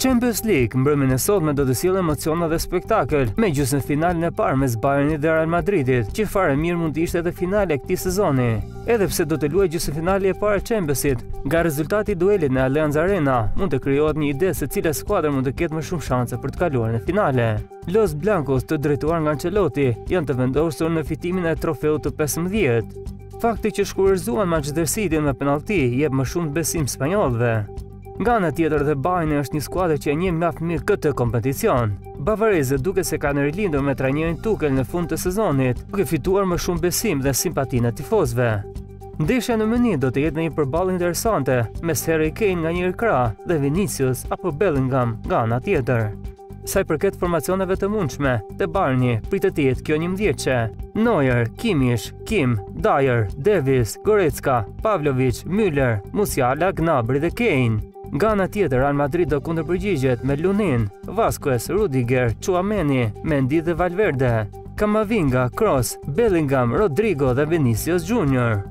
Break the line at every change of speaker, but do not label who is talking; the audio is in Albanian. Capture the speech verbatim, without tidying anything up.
Champions League mbrëmjen e sotme do të sjellë emocione dhe spektakël, me gjysmëfinalen e parë mes Bayernit dhe Real Madridit, që fare mirë mund të ishte edhe finale e këtij sezoni. Edhe pse do të luajë gjysmëfinale e parë e Championsit, nga rezultati i duelit në Allianz Arena mund të krijohet një ide se cila skuadër mund të ketë më shumë shanse për të kaluar në finale. Los Blancos, të drejtuar nga Ancelotti, janë të vendosur në fitimin e trofeut të pesëmbëdhjetë. Fakti që shkurëzuan Manchester City me penallti jep më shumë besim spanjollëve. Nga ana tjetër dhe Bayern është një skuadër që e njeh mjaft mirë këtë kompeticion. Bavarezët duke se kanë rilindur me trajnerin Tuchel në fund të sezonit, duke fituar më shumë besim dhe simpatinë e tifozëve. Ndeshja në Munich do të jetë një përballje interesante mes Harry Kane nga një krah dhe Vinicius apo Bellingham nga ana tjetër. Sa i përket formacioneve të mundshme, te Bayerni pritet të jetë kjo njëmbëdhjetëse. Neuer, Kimmich, Kim, Dyer, Davis, Goretzka, Pavlovic, Müller, Musiala, Gnabry dhe Kane. Nga ana tjetër, Real Madrid do kundërpërgjigjet me Lunin, Vasquez, Rudiger, Tchouameni, Mendy dhe Valverde, Camavinga, Kroos, Bellingham, Rodrigo dhe Vinicius Junior